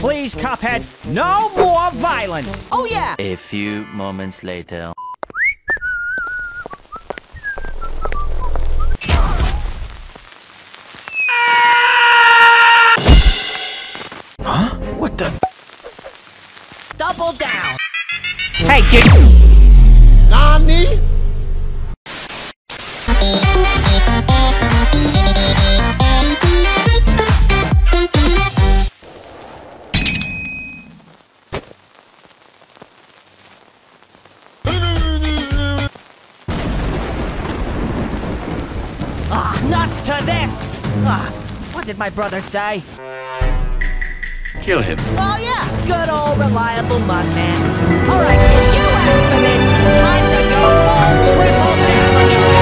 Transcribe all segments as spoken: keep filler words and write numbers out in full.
Please, Cuphead, no more violence! Oh yeah! A few moments later. Huh? What the? Double down! Hey, get... Nani? Ah, nuts to this! Ah, what did my brother say? Kill him. Oh yeah, good old reliable Mugman. Alright, you asked for this. Time to go full triple down on your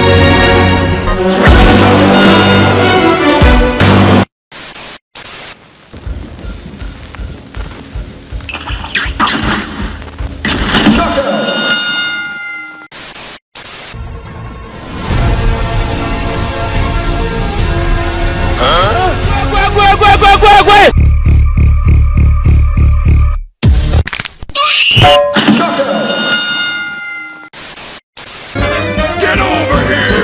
Get over here!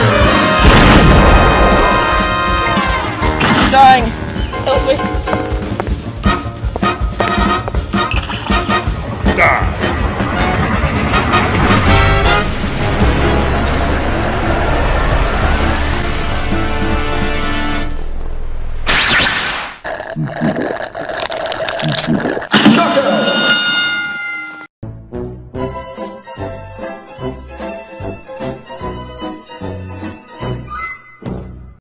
I'm dying. Help me. Die.